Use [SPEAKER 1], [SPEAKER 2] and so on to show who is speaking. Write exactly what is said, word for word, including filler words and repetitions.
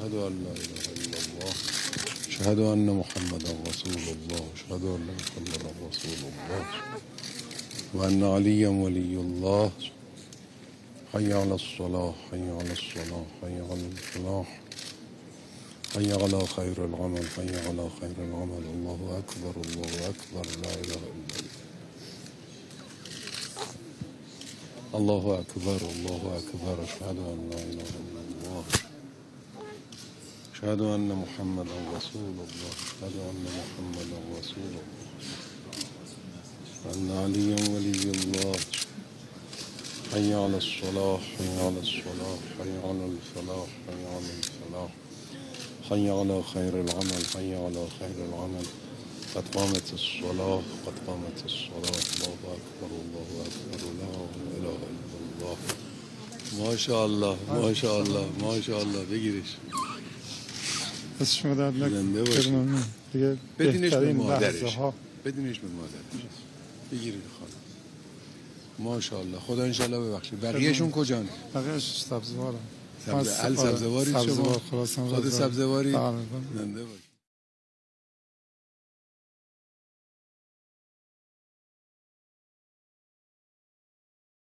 [SPEAKER 1] أشهد أن لا إله إلا الله أشهد أن محمدا رسول الله أشهد أن محمدا رسول الله وأن عليا ولي الله حي على الصلاة حي على الصلاة حي على الفلاح حي على خير العمل حي على خير العمل الله أكبر الله أكبر لا إله إلا الله الله أكبر الله أكبر أشهد أن لا إله إلا الله أشهد أن محمدا رسول الله أشهد أن محمدا رسول الله وأن عليا ولي الله حي على الصلاة حي على الصلاة حي على الفلاح حي على الفلاح حي على خير العمل حي على خير العمل قد قامت الصلاة قد قامت الصلاة الله أكبر الله أكبر لا إله إلا الله ما شاء الله ما شاء الله ما شاء الله بگیرش
[SPEAKER 2] از شما درد
[SPEAKER 1] زنده باشید
[SPEAKER 2] دیگه
[SPEAKER 1] بدینش به
[SPEAKER 2] بهترین
[SPEAKER 1] مادرش
[SPEAKER 2] لحظه ها
[SPEAKER 1] بدینش به مادرش بگیرید خانم ما شاء الله خدا انشالله ببخشید بقیه‌شون کجان
[SPEAKER 2] بقیه‌اش سبزوارم
[SPEAKER 1] سبز ال سبزواری شما
[SPEAKER 2] سبزوار خلاص
[SPEAKER 1] خود سبزواری
[SPEAKER 2] بله.
[SPEAKER 1] زنده باشید